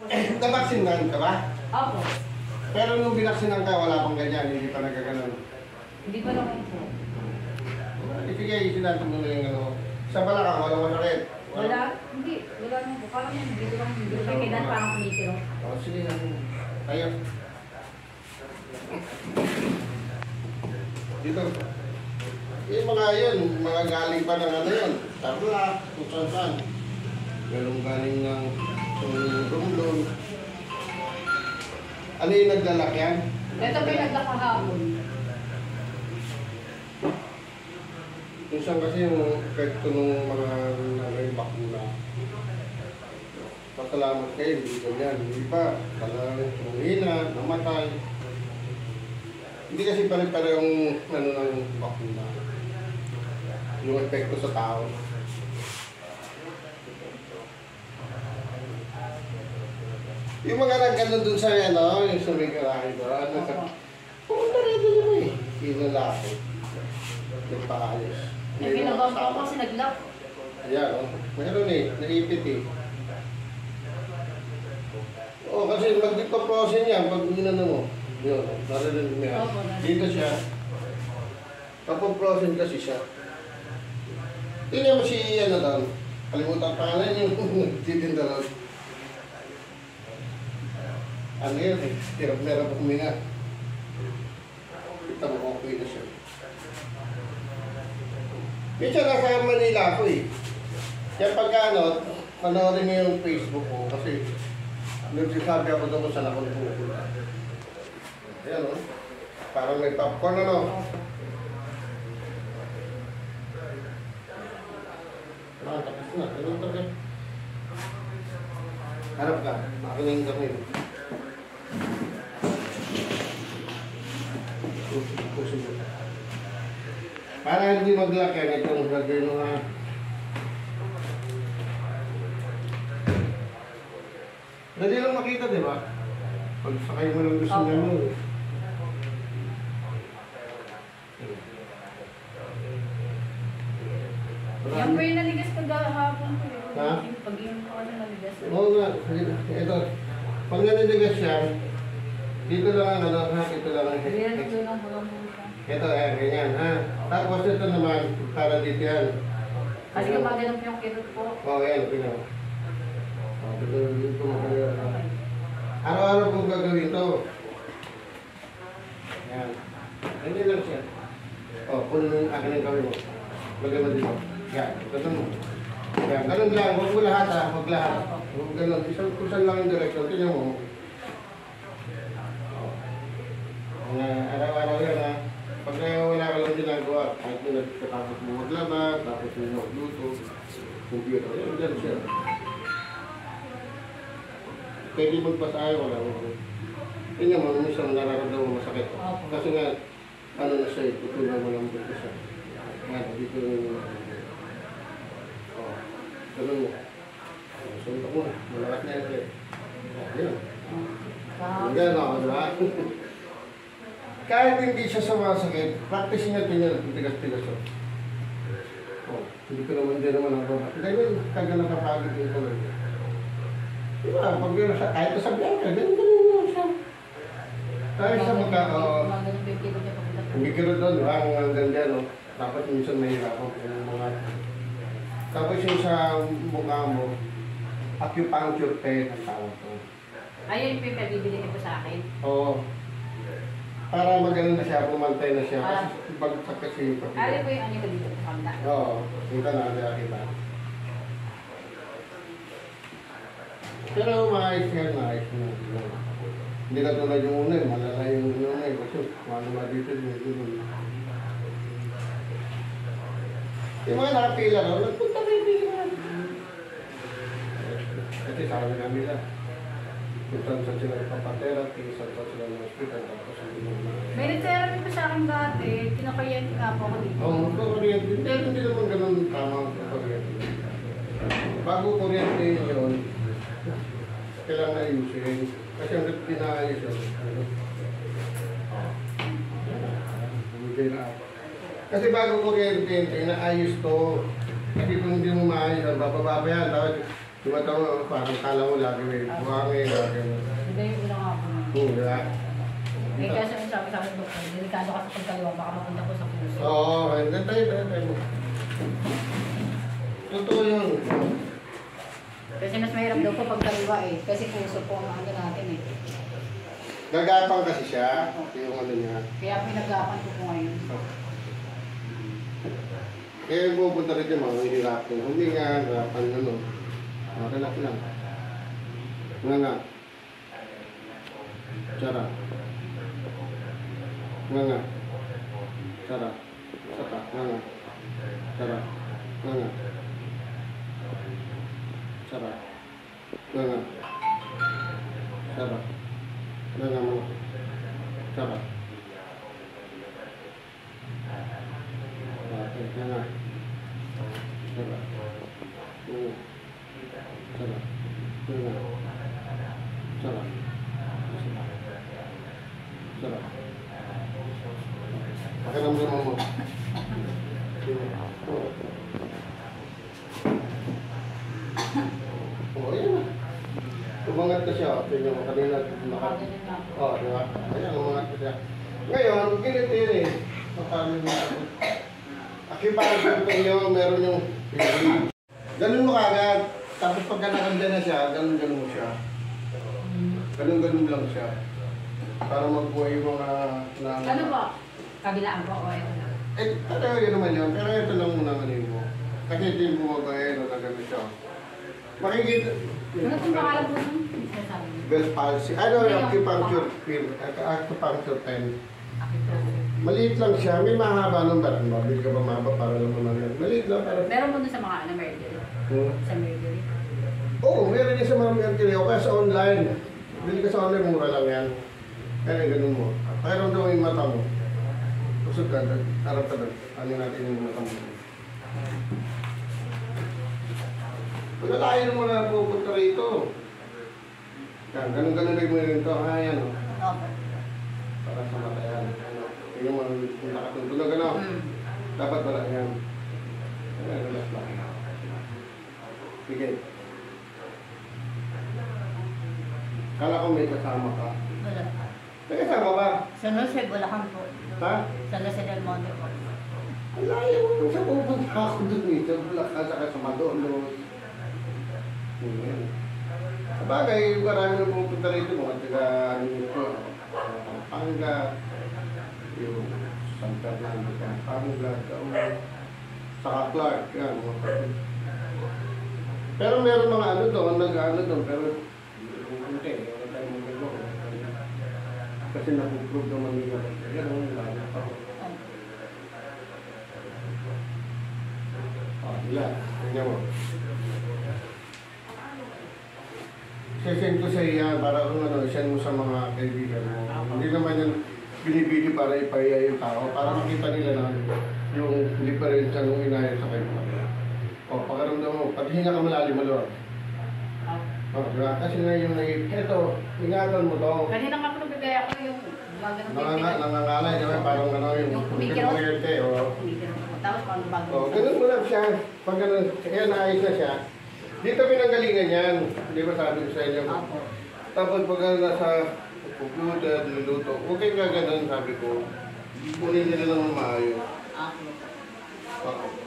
Nabaksinan ka ba? Opo. Pero nung binaksinan ka, wala pang ganyan, hindi pa nagkaganon. Hindi pa naman po. Sige, sinabi mo na yung ano. Sa balakang, walang masakit. Wala, hindi. Wala naman po. Parang yan, dito lang. Dito lang kailan parang kumitiro. O, sige. Tayo. Dito. Yung mga yun, mga galing pa ng ano yun. Tabla, kung saan. Galong galing ng rumlon. Ano yung naglalak yan? Ito pa yung nagkakahapon. Minsan kasi yung epekto ng mga bakuna. Pasalamat kayo, hindi ganyan. Hindi pa, talagang humina, namatay. Hindi kasi pare-parehong ano ng bakuna. Yung epekto sa tao. Yung mga nagkanon dun sa ano, yung sumigarahe doon, ano sa... Pumunta rin doon mo eh. Yung lalaki. Nagpaayos. May pinagawa ko kasi nag-lock. Ayan, oh. Meron eh, naipit eh. Oo, kasi mag-deprosin yan pag inano mo. Yun, narinig mo yan. Dito siya. Papoprosin kasi siya. Tingnan mo si ano doon. Kalimutan pangalan yung nagtitinda doon. Ano yun eh, hirap-hirap huminga. Kita mo okay na siya. Minsan nasa Manila ako eh. Kaya pagka ano, panoorin mo yung Facebook ko kasi nagsasabi ako doon kung saan ako nagpupunta. Ayan o, parang may popcorn ano. Tapos na, ganun talaga. Harap ka, makinig kami. Para hindi maglaki itong gagawin mga dali lang makita, di ba? Pag sakay mo lang gusto niya mo. Yan po yung naligas pag hapon po. Ha? Pag yung ano naligas. Oo nga, ito. Pag naniligas siya, dito lang ang ano, ha? Ito lang ang Riyan doon ang bulang buka. ito, ganyan, ha? Tapos ito naman, para dito yan. Kasi kapag ganun po yung kirot po. Oo, yan, pinag. Dito makaya. Araw-araw kong gagawin to. Yan. Hindi lang siya. O, puno ng akin ang gawin mo. Lagay mo dito. Yan, ganun mo. Yan, ganun lang. Huwag mo lahat ha, huwag lahat. Huwag ganun. Kung saan lang yung direction, tingnan mo. Araw-araw yan ha. Pag wala ka lang ginagawa, kahit mo nagkatapos mo maglaba, tapos mo magluto, computer, yan, dyan siya. Pwede magpasayo, wala mo. Tingnan mo, minsan nararamdaman mo masakit. Kasi nga, ano na siya, tutunan mo lang dito siya. Yan, dito yung... Ganun mo. Suntok mo, malakas na yan. Yan. Ganun ako, diba? Kahit hindi siya sumasakit, practice niya tingnan, tigas-tigas siya. Hindi ko naman din naman ako. Dahil taga nakapagod yung tuloy. Diba, pag yun sa kahit sa biyaka, ganun mo siya. Dahil sa magka, kumikiro doon, diba, ang ganda, no? Dapat minsan mahirapan po yung mga... Tapos yung sa mukha mo, acupuncture pen ang tawag ko. Ayun po yung pabibili niyo po sa akin? Oo. Para magano na siya, pumantay na siya. Kasi bagsak kasi yung pagkita. Ano po yung ano ko dito? Pamda? Oo, kita na, nakita. Pero maayos yan, maayos na. Hindi ka tulad yung una, malala yung una. Kasi ano ba dito, dito. Yung mga nakapila raw, nagpunta kayo dito. Kasi sabi namin lang. Punta sa sila ng papatherapy, sa sila ng hospital, tapos hindi mo na... May nag-therapy pa sa akin dati, kinakayan nga po ako dito. Oo, kuryente. Hindi naman ganun tama ang kuryente. Bago kuryente yun, kailangan ayusin. Kasi ang pinaayos yun. Kasi bago kuryente, inaayos to. Kasi kung hindi mo maayos, bababa pa yan. Tapos Di ba tama, parang kala mo lagi may buhangin, lagi mo. Hindi yung unang hapon. Di ba? Eh, kasi yung sabi sa akin, doktor, delikado ka sa pagkaliwa, baka mapunta ko sa puso. Oo, tayo mo. Totoo yun. Kasi mas mahirap daw po pagkaliwa eh. Kasi puso po ang ano natin eh. Gagapang kasi siya, yung ano niya. Kaya pinagapan ko po ngayon. Kaya yung pupunta rin yung mga hirap yung huminga, hirapan ano. Relax lang. Nga. Cara. Nga. Cara. Saka. Nga. Cara. Nga. Cara. Nga. Cara. Nga mo. Cara. Okay, nga. Cara. Nga. Sarap. Sarap. Sarap. Pakiramdaman mo. Oh, ayan na. Umangat na siya. Tingnan mo kanina. Oh, di ba? Ayan, umangat na siya. Ngayon, ginit yun eh. Makamin na ako. Acupuncture pa yun, meron yung ganun mo kagad. Tapos pagka nakanda na siya, ganun-ganun mo siya. Ganun-ganun lang siya. Para magbuhay yung mga... Ano po? Kabilaan po o ito na? Eh, yun naman yun. Pero ito lang muna ngayon mo. Kasi hindi mo magbahay, na gano'n siya. Makikita... Ano itong pangalan po nun? Sasabi niyo. Bell palsy. Ano yung acupuncture pin? Acupuncture pen. Acupuncture. Maliit lang siya. May mahaba ng ba't? Mabilis ka ba mahaba para lang naman yan? Maliit lang para... Meron po dun sa mga ano, Mercury. Sa Mercury. Oo, meron din sa mga Mercury. O kaya sa online. Bili ka sa online, mura lang yan. Kaya ganun mo. Kaya daw yung mata mo. Usod ka, harap ka doon. Ano natin yung mata mo. Wala tayo naman na pupunta rito. Yan, ganun-ganun rin mo rin ito. Yan o. Okay. Para sa mata yan. Tingnan mo, kung nakatulog ano. Dapat wala yan. Ayan, relax lang. Sige. Kala ko may kasama ka. Wala. May kasama ba? Sa Jose, Bulacan po. Ha? Sa Jose del Monte po. Ang layo mo sa pupunta ako doon eh. Sa Bulacan, saka sa Madolos. Ayan. Sabagay, marami na pupunta rito. Mga taga, Pampanga, yung San Fernando, Pampanga, saka Clark. Yan, mga kapit. Pero meron mga ano doon, nag-ano doon, pero hindi, wala tayong magagawa. Kasi napuprove naman nila. Yan, wala pa. Wala, tingnan mo. Sesend ko sa iya para kung ano, send mo sa mga kaibigan mo. Hindi naman yan binibili para ipaya yung tao, para makita nila na yung diferensya nung inayos sa kayo. O, pakaramdam mo, paghinga ka malalim mo doon. O, diba? Kasi na yung naip, eto, ingatan mo to. Kanina nga po nagbigay ako yung Nangangalay naman, parang ano yung kuryente, o. Tapos paano bago? O, ganun mo lang siya. Pag ganun, kaya naayos na siya. Dito pinanggalingan yan. Di ba sabi ko sa inyo? Apo. Tapos pag nasa computer, niluto, huwag kayong gaganon, sabi ko. Kunin nila naman maayos. Apo. Oo.